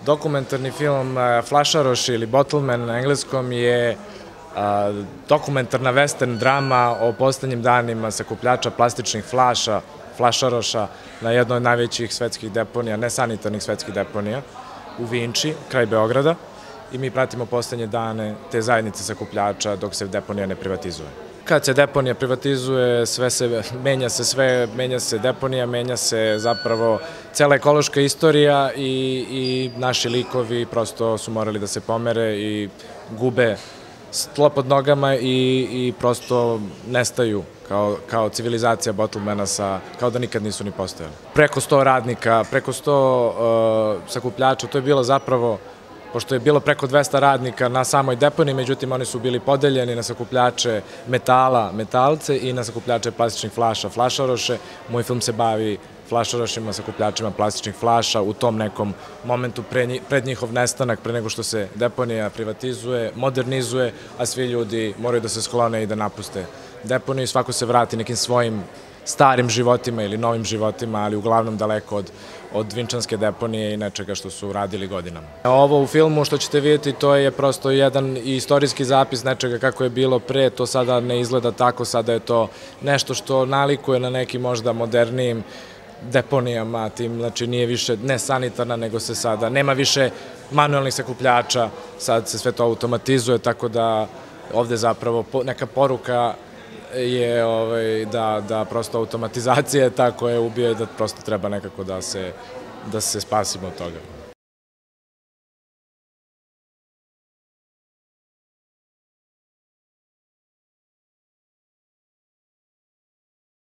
Dokumentarni film Flašaroši ili Bottleman na engleskom je dokumentarna western drama o poslednjim danima sakupljača plastičnih flaša, flašaroša, na jednoj od najvećih svetskih deponija, nesanitarnih svetskih deponija, u Vinči, kraj Beograda, i mi pratimo poslednje dane te zajednice sakupljača dok se deponija ne privatizuje. Kad se deponija privatizuje, menja se deponija, menja se zapravo cela ekološka istorija i naši likovi prosto su morali da se pomere i gube tlo pod nogama i prosto nestaju kao civilizacija Bottlemana, kao da nikad nisu ni postojali. Preko 100 radnika, preko 100 sakupljača, to je bilo zapravo, pošto je bilo preko 200 radnika na samoj deponiji, međutim oni su bili podeljeni na sakupljače metala, metalce i na sakupljače plastičnih flaša, flašaroše. Moj film se bavi flašarošima, sakupljačima plastičnih flaša u tom nekom momentu pred njihov nestanak, pre nego što se deponija privatizuje, modernizuje, a svi ljudi moraju da se sklone i da napuste deponiju i svako se vrati nekim svojim starim životima ili novim životima, ali uglavnom daleko od Vinčanske deponije i nečega što su radili godinama. Ovo u filmu što ćete vidjeti, to je prosto jedan istorijski zapis nečega kako je bilo pre, to sada ne izgleda tako, sada je to nešto što nalikuje na nekim možda modernijim deponijama, znači nije više ne sanitarna, nego se sada, nema više manuelnih sakupljača, sad se sve to automatizuje, tako da ovde zapravo neka poruka je da prosto automatizacija je ta koja ubija i da prosto treba nekako da se spasimo od toga.